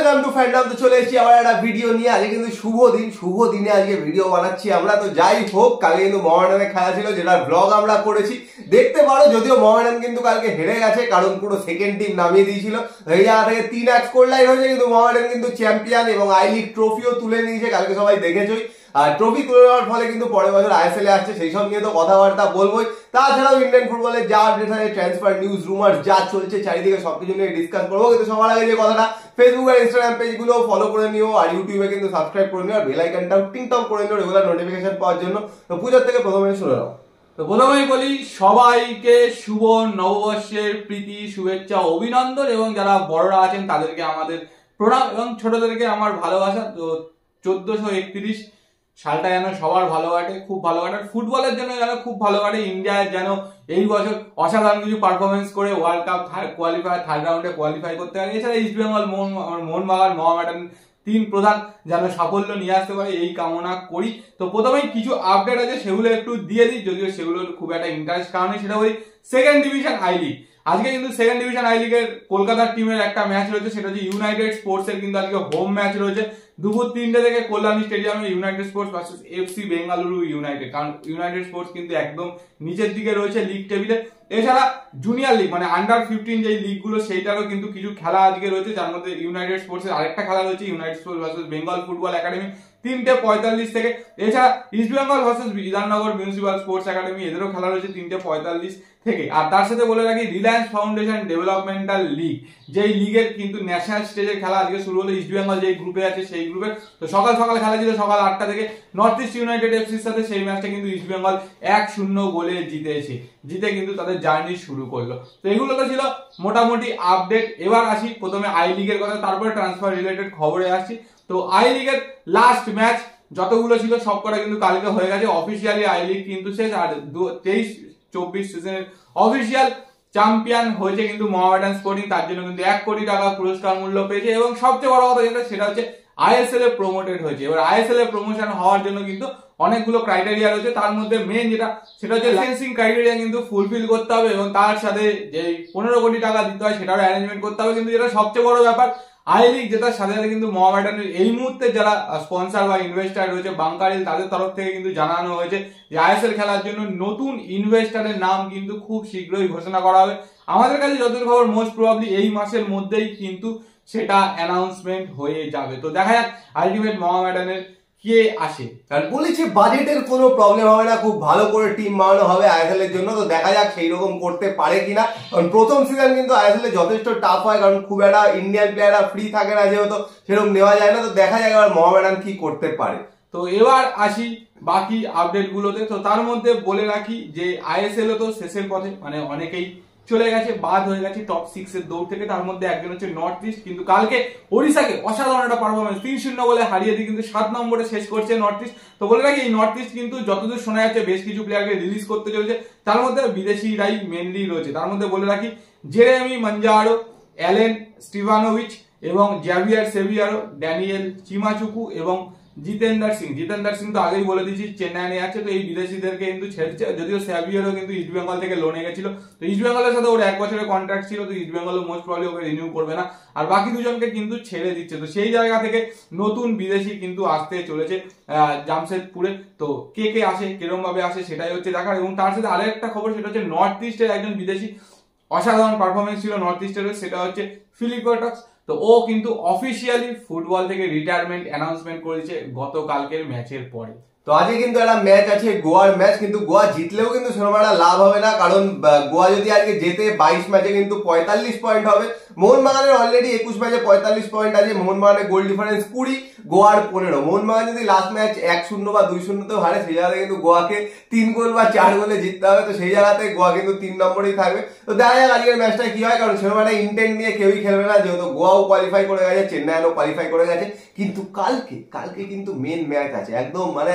Welcome to fandom. তো চলে এসেছি আবার একটা ভিডিও নিয়ে। আজকে কিন্তু শুভ দিনে আজকে ভিডিও বানাচ্ছি আমরা। তো যাই হোক, কালকে কিন্তু মোহামেডানের খেলা ছিল, যেটার ব্লগ আমরা করেছি, দেখতে পারো। যদিও মোহামেডান কিন্তু কালকে হেরে গেছে, কারণ পুরো সেকেন্ড টিম নামিয়ে দিয়েছিল। এই জায়গা থেকে 3 স্কোর লাইন হয়েছে, কিন্তু মোহামেডান কিন্তু চ্যাম্পিয়ন এবং আই লিগ ট্রফিও তুলে নিয়েছে। কালকে সবাই দেখেছই। আর ট্রফি তুলে নেওয়ার ফলে কিন্তু পরের বছর আইএসএল এ আসছে, সেই সব নিয়ে তো কথাবার্তা বলবোই। তাছাড়াও ইন্ডিয়ান ফুটবলের যা আপডেট আছে, ট্রান্সফার নিউজ, রুমার যা চলছে চারিদিকে, সবকিছু নিয়ে ডিসকাস করবো। কিন্তু সবার আগে যে কথাটা, ফেসবুক আর ইনস্টাগ্রাম পেজগুলো ফলো করে নিও, আর ইউটিউবে কিন্তু সাবস্ক্রাইব করে নিও, আর বেল আইকনটাও টিং-টং করে নিও রেগুলার নোটিফিকেশন পাওয়ার জন্য। তো পূজার থেকে প্রথমে শুনে নাও। তো প্রথমেই বলি, সবাইকে শুভ নববর্ষের প্রীতি, শুভেচ্ছা, অভিনন্দন, এবং যারা বড়রা আছেন তাদেরকে আমাদের প্রণাম, এবং ছোটদেরকে আমার ভালোবাসা। তো 1431 সালটা যেন সবার ভালো কাটে, খুব ভালো কাটে, ফুটবলের জন্য যেন খুব ভালো কাটে। ইন্ডিয়া যেন এই বছর অসাধারণ কিছু পারফরমেন্স করে ওয়ার্ল্ড কাপ থার্ড রাউন্ডে কোয়ালিফাই করতে পারে। এছাড়া ইস্ট বেঙ্গল, মোহনবাগান, মোহামেডান তিন প্রধান যেন সাফল্য নিয়ে আসতে পারে, এই কামনা করি। তো প্রথমেই কিছু আপডেট আছে, সেগুলো একটু দিয়ে দিই, যদিও সেগুলো খুব একটা ইন্টারেস্ট কারণে। সেটা বলি সেকেন্ড ডিভিশন আই লিগ। আজকে কিন্তু সেকেন্ড ডিভিশন আই লিগের কলকাতার টিমের একটা ম্যাচ রয়েছে, সেটা হচ্ছে ইউনাইটেড স্পোর্টস এর কিন্তু আজকে হোম ম্যাচ রয়েছে দুপুর 3টে থেকে কল্যাণী স্টেডিয়ামে। United Sports versus FC Bengaluru United. কারণ ইউনাইটেড স্পোর্টস কিন্তু একদম নিচের দিকে রয়েছে লিগ টেবিলে। এছাড়া জুনিয়র লিগ মানে আন্ডার 15 যে লিগ গুলো, সেইটারও কিন্তু কিছু খেলা আজকে রয়েছে, যার মধ্যে ইউনাইটেড স্পোর্টস এর আরেকটা খেলা রয়েছে, United Sports versus Bengal football academy 3:45 থেকে। এছাড়া East Bengal versus Bidhannagar municipal sports academy, এদেরও খেলা রয়েছে 3:45 থেকে। আর তার সাথে বলে রাখি, রিলায়েন্স ফাউন্ডেশন ডেভেলপমেন্টাল লিগ, যেই লিগের কিন্তু ন্যাশনাল স্টেজের খেলা আজকে শুরু হলো। ইস্ট বেঙ্গল যেই গ্রুপে আছে সেই গ্রুপে তো সকাল খেলা ছিল সকাল 8টা থেকে নর্থ ইস্ট ইউনাইটেড এফসির সাথে। সেই ম্যাচটা কিন্তু ইস্ট বেঙ্গল 1-0 গোলে জিতে কিন্তু তাদের জার্নি শুরু করলো। তো এগুলো তো ছিল মোটামুটি আপডেট। এবার আসি প্রথমে আই লিগের কথা, তারপরে ট্রান্সফার রিলেটেড খবরে আসছি। তো আই লিগের লাস্ট ম্যাচ যতগুলো ছিল সবকটা কিন্তু কালকে হয়ে গেছে। অফিসিয়ালি আই লিগ কিন্তু শেষ। আর 23-24 সিজনের অফিসিয়াল চ্যাম্পিয়ন হয়েছে কিন্তু মোহামেডান স্পোর্টিং। তার জন্য কিন্তু 1 কোটি টাকা পুরস্কার মূল্য পেয়েছে, এবং সবচেয়ে বড় কথা যেটা, সেটা হচ্ছে আইএসএল এ প্রমোটেড হয়েছে। এবার আইএসএল এ প্রমোশন হওয়ার জন্য কিন্তু অনেকগুলো ক্রাইটেরিয়া রয়েছে, তার মধ্যে মেন যেটা, সেটা হচ্ছে লাইসেন্সিং ক্রাইটেরিয়া কিন্তু ফুলফিল করতে হবে, এবং তার সাথে যে 15 কোটি টাকা দিতে হয় সেটারও অ্যারেঞ্জমেন্ট করতে হবে। কিন্তু যেটা সবচেয়ে বড় ব্যাপার, আই লিগ যেটার সাথে সাথে কিন্তু মোহামেডানের এই মুহূর্তে যারা স্পন্সর বা ইনভেস্টার রয়েছে বাংকারিল, তাদের তরফ থেকে কিন্তু জানানো হয়েছে যে আইএসএল খেলার জন্য নতুন ইনভেস্টারের নাম কিন্তু খুব শীঘ্রই ঘোষণা করা হবে। আমাদের কাছে যতদূর খবর, মোস্ট প্রবাবলি এই মাসের মধ্যেই কিন্তু সেটা অ্যানাউন্সমেন্ট হয়ে যাবে। তো দেখা যাক আলটিমেট মোহামেডানের কে আসে। আর বলেছি বাজেটের কোনো প্রবলেম হবে না, খুব ভালো করে টিম বানানো হবে আইএসএল এর জন্য। তো দেখা যাক সেই রকম করতে পারে কিনা। কারণ প্রথম সিজন কিন্তু আইএসএল এ যথেষ্ট টাফ হয়, কারণ খুব একটা ইন্ডিয়ান প্লেয়াররা ফ্রি থাকে না, যেহেতু সেরকম নেওয়া যায় না। তো দেখা যাক এবার মোহামেডান কি করতে পারে। তো এবার আসি বাকি আপডেট গুলোতে। তো তার মধ্যে বলে রাখি যে আইএসএল তো শেষের পথে, মানে অনেকেই চলে গেছে, বাদ হয়ে গেছে টপ 6 এর দৌড় থেকে। তার মধ্যে একজন হচ্ছে নর্থ ইস্ট। কিন্তু কালকে ওড়িশাকে অসাধারণ একটা পারফরমেন্স 3-0 বলে হারিয়ে দিয়ে কিন্তু 7 নম্বরে শেষ করছে নর্থ ইস্ট। তো বলে রাখি, এই নর্থ ইস্ট কিন্তু যতদূর শোনা যাচ্ছে বেশ কিছু প্লেয়ারকে রিলিজ করতে চলেছে, তার মধ্যে বিদেশিরাই মেনলি রয়েছে। তার মধ্যে বলে রাখি, জেরেমি মঞ্জারো, অ্যালেন স্টিভানোভিচ এবং জ্যাভিয়ার সেভিয়ারো, ড্যানিয়েল চিমাচুকু এবং জিতেন্দার সিং তো আগেই বলে দিয়েছি চেন্নাই নিয়ে আছে। তো এই বিদেশিদেরকে কিন্তু ছেড়েছে, যদিও সেভিয়ারও কিন্তু ইস্ট বেঙ্গল থেকে লোনে গেছিল। তো ইস্ট বেঙ্গলের সাথে ওর 1 বছরের কন্ট্রাক্ট ছিল, তো ইস্ট বেঙ্গল মোস্ট প্রবাবলি ওকে রিনিউ করবে না। আর বাকি দুজনকে কিন্তু ছেড়ে দিচ্ছে। তো সেই জায়গা থেকে নতুন বিদেশি কিন্তু আসতে চলেছে জামশেদপুরে। তো কে আসে, কিরকম ভাবে আসে, সেটাই হচ্ছে দেখার। এবং তার সাথে আরেকটা খবর, সেটা হচ্ছে নর্থ ইস্টের একজন বিদেশি অসাধারণ পারফরমেন্স ছিল নর্থ ইস্টের, সেটা হচ্ছে ফিলিপোটক্স। তো ও কিন্তু অফিসিয়ালি ফুটবল থেকে রিটায়ারমেন্ট অ্যানাউন্সমেন্ট করেছে গতকালকের ম্যাচের পরে। তো আজকে কিন্তু একটা ম্যাচ আছে, গোয়ার ম্যাচ। কিন্তু গোয়া জিতলেও কিন্তু সেরকম একটা লাভ হবে না, কারণ গোয়া যদি আজকে জেতে 22 ম্যাচে কিন্তু 45 পয়েন্ট হবে। মোহনবাগানের অলরেডি 21 ম্যাচে 45 পয়েন্ট আছে। মোহনবাগানের গোল ডিফারেন্স 20, গোয়ার 15। মোহনবাগান যদি লাস্ট ম্যাচ 1-0 বা 2-0 হারে, সেই জায়গাতে কিন্তু গোয়াকে 3 গোল বা 4 গোলে জিততে হবে। তো সেই জায়গাতে গোয়া কিন্তু 3 নম্বরেই থাকবে। তো দেখা যাক আজকের ম্যাচটা কি হয়, কারণ সেরকম একটা ইন্টেন্ট নিয়ে কেউই খেলবে না, যেহেতু গোয়াও কোয়ালিফাই করে গেছে, চেন্নাইও কোয়ালিফাই করে গেছে। কিন্তু কালকে কিন্তু মেন ম্যাচ আছে, একদম মানে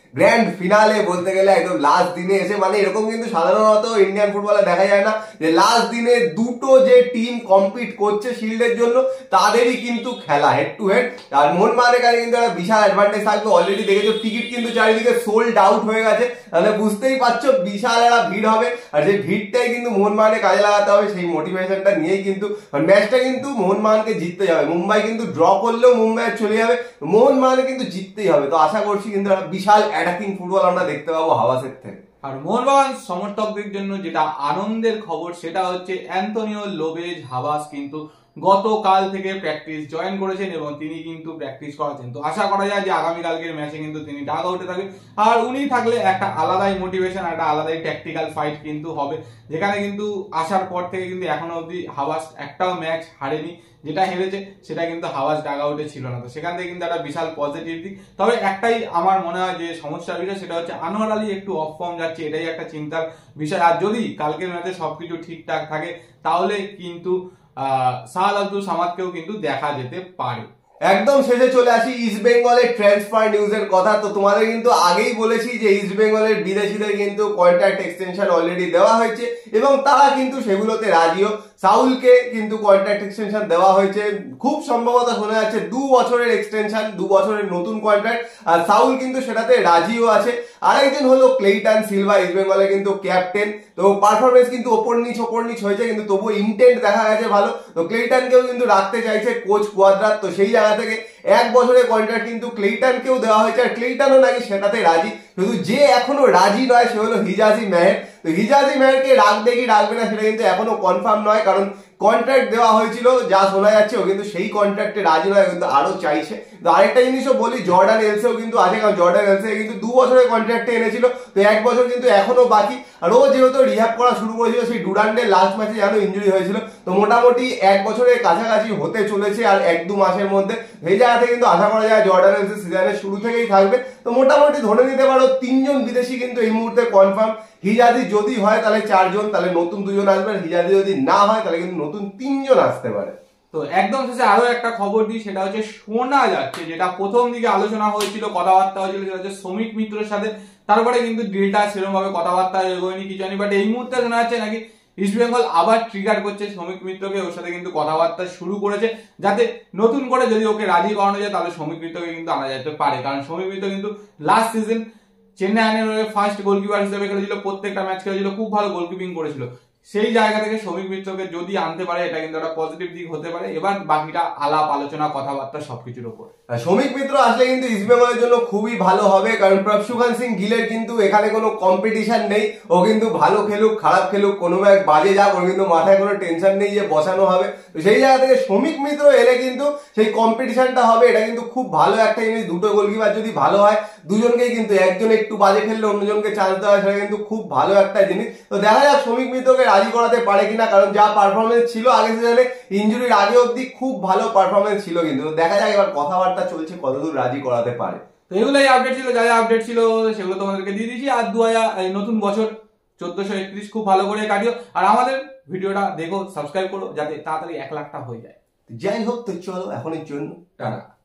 গ্র্যান্ড ফিনালে বলতে গেলে একদম লাস্ট দিনে এসে, মানে এরকম কিন্তু সাধারণত ইন্ডিয়ান ফুটবলে দেখা যায় না যে লাস্ট দিনে দুটো যে টিম কম্পিট করছে শিল্ডের জন্য তাদেরই কিন্তু খেলা হেড টু হেড। আর মোহনবাগানের কাছে কিন্তু একটা বিশাল অ্যাডভান্টেজ থাকবে, অলরেডি দেখেছো টিকিট কিন্তু চারিদিকে সোল্ড আউট হয়ে গেছে, তাহলে বুঝতেই পারছো বিশাল একটা ভিড় হবে। আর সেই ভিড়টাই কিন্তু মোহনবাগানে কাজে লাগাতে হবে, সেই মোটিভেশনটা নিয়েই কিন্তু ম্যাচটা কিন্তু মোহনবাগানকে জিততে যাবে। মুম্বাই কিন্তু ড্র করলেও মুম্বাই চলে যাবে, মোহনবাগানে কিন্তু জিততেই হবে। তো আশা করছি কিন্তু একটা বিশাল অ্যাটাকিং ফুটবল আমরা দেখতে পাবো হাওয়াসের থেকে। আর মোহনবাগান সমর্থকদের জন্য যেটা আনন্দের খবর সেটা হচ্ছে অ্যান্তোনিও লোপেজ হাভাস কিন্তু গতকাল থেকে প্র্যাকটিস জয়েন করেছেন এবং তিনি কিন্তু প্র্যাকটিস করাচ্ছেন। তো আশা করা যায় যে আগামীকালকের ম্যাচে কিন্তু তিনি ডাক আউটে থাকবেন। আর উনি থাকলে একটা আলাদাই মোটিভেশন, একটা আলাদাই ট্যাকটিক্যাল ফাইট কিন্তু হবে, যেখানে কিন্তু আসার পর থেকে কিন্তু এখনো অবধি হাভাস একটাও ম্যাচ হারেনি, যেটা হেরেছে সেটা কিন্তু হাওয়াস ডাগ আউটে ছিল না। তো সেখান থেকে কিন্তু একটা বিশাল পজিটিভ দিক। তবে একটাই আমার মনে হয় যে সমস্যার বিষয়, সেটা হচ্ছে আনোয়ার আলী একটু অফ ফর্ম যাচ্ছে, এটাই একটা চিন্তার বিষয়। আর যদি কালকের ম্যাচে সবকিছু ঠিকঠাক থাকে তাহলে কিন্তু সাহাল আব্দুল সামাদকেও কিন্তু দেখা যেতে পারে। একদম শেষে চলে আসি ইস্ট বেঙ্গলের ট্রান্সফার নিউজের কথা। তো তোমাদের কিন্তু আগেই বলেছি যে ইস্ট বেঙ্গলের বিদেশিদের কিন্তু কন্ট্রাক্ট এক্সটেনশন অলরেডি দেওয়া হয়েছে এবং তারা কিন্তু সেগুলোতে রাজিও। সাউলকে কিন্তু কন্ট্রাক্ট এক্সটেনশন দেওয়া হয়েছে, খুব সম্ভবত শোনা যাচ্ছে 2 বছরের এক্সটেনশন, 2 বছরের নতুন কন্ট্রাক্ট, আর সাউল কিন্তু সেটাতে রাজিও আছে। আরেকজন হলো ক্লেইটন সিলভা, ইস্ট বেঙ্গলের কিন্তু ক্যাপ্টেন। তো পারফরমেন্স কিন্তু ওপর নিচ হয়েছে, কিন্তু তবুও ইন্টেন্ট দেখা গেছে ভালো। তো ক্লেইটনকেও কিন্তু রাখতে চাইছে কোচ কুয়াদ্রাত। তো সেই জায়গা থেকে 1 বছরের কন্ট্রাক্ট কিন্তু ক্লেইটনকেও দেওয়া হয়েছে, আর ক্লেইটনও নাকি সেটাতে রাজি। শুধু যে এখনো রাজি নয় সে হলো হিজাজি মেহের। তো হিজাজি মেহেরকে রাখবে কি রাখবে না সেটা কিন্তু এখনো কনফার্ম নয়, কারণ কন্ট্রাক্ট দেওয়া হয়েছিল যা শোনা যাচ্ছে ও কিন্তু সেই কন্ট্রাক্টে রাজি নয়, কিন্তু আরো চাইছে। তো আরেকটা জিনিসও বলি, জর্ডান এলসেও কিন্তু আছে, কারণ জর্ডান এলসে কিন্তু 2 বছরের কন্ট্রাক্টে এনেছিল, তো 1 বছর কিন্তু এখনো বাকি। আর ও যেহেতু রিহ্যাব করা শুরু করেছিল সেই ডুরান্ডের লাস্ট ম্যাচে যেন ইঞ্জুরি হয়েছিল, তো মোটামুটি 1 বছরের কাছাকাছি হতে চলেছে আর 1-2 মাসের মধ্যে। এই জায়গাতে কিন্তু আশা করা যায় জর্ডান এলসে সিজনের শুরু থেকেই থাকবে। তো মোটামুটি ধরে নিতে পারো 3 জন বিদেশি কিন্তু এই মুহূর্তে কনফার্ম। হিজাজি যদি হয় তাহলে 4 জন, তাহলে নতুন 2 জন আসবে। হিজাজি যদি না হয় তাহলে কিন্তু নতুন 3 জন আসতে পারে। তো একদম শেষে আরো একটা খবর দিই, সেটা হচ্ছে শোনা যাচ্ছে, যেটা প্রথম দিকে আলোচনা হয়েছিল, কথাবার্তা হয়েছিল, সেটা হচ্ছে শ্রমিক মিত্রের সাথে। তারপরে কিন্তু ডিলটা সেরকম ভাবে কথাবার্তা এগোয়নি, কিছু হয়নি। বাট এই মুহূর্তে শোনা যাচ্ছে নাকি ইস্ট বেঙ্গল আবার ট্রিগার করছে শ্রমিক মিত্রকে, ওর সাথে কিন্তু কথাবার্তা শুরু করেছে, যাতে নতুন করে যদি ওকে রাজি করানো যায় তাহলে শ্রমিক মিত্রকে কিন্তু আনা যেতে পারে। কারণ শ্রমিক মিত্র কিন্তু লাস্ট সিজন চেন্নাই আর্মির ফার্স্ট গোলকিপার হিসেবে খেলেছিল, প্রত্যেকটা ম্যাচ খেলেছিল, খুব ভালো গোলকিপিং করেছিল। সেই জায়গা থেকে শ্রমিক মিত্রকে যদি আনতে পারে এটা কিন্তু একটা পজিটিভ দিক হতে পারে। এবার বাকিটা আলাপ আলোচনা কথাবার্তা সবকিছুর উপর। শ্রমিক মিত্র আসলে কিন্তু ইস্ট বেঙ্গলের জন্য খুবই ভালো হবে, কারণ প্রভসুখান সিং গিলের কিন্তু এখানে কোনো কম্পিটিশন নেই। ও কিন্তু ভালো খেলুক খারাপ খেলুক কোনো ম্যাচ বাজে যাক, ওর কিন্তু মাথায় কোনো টেনশন নেই যে বসানো হবে। তো সেই জায়গা থেকে শ্রমিক মিত্র এলে কিন্তু সেই কম্পিটিশনটা হবে। এটা কিন্তু খুব ভালো একটা জিনিস, দুটো গোলকিপার যদি ভালো হয় দুজনকেই কিন্তু একজন একটু বাজে খেললে অন্যজনকে চান্স দেওয়া, সেটা কিন্তু খুব ভালো একটা জিনিস। তো দেখা যাক শ্রমিক মিত্রকে রাজি করাতে পারে কিনা, কারণ যা পারফরমেন্স ছিল আগে সিজনে ইনজুরির আগে অব্দি খুব ভালো পারফরমেন্স ছিল, কিন্তু দেখা যাক এবার কথাবার্তা চলছে কতদূর রাজি করাতে পারে। তো এগুলোই আপডেট ছিল, যা যা আপডেট ছিল সেগুলো তোমাদেরকে দিয়ে দিয়েছি। আর নতুন বছর 1431 খুব ভালো করে কাটিও, আর আমাদের ভিডিওটা দেখো, সাবস্ক্রাইব করো যাতে তাড়াতাড়ি 1 লাখটা হয়ে যায়। যাই হোক, তো চলো এখনের জন্য টাটা।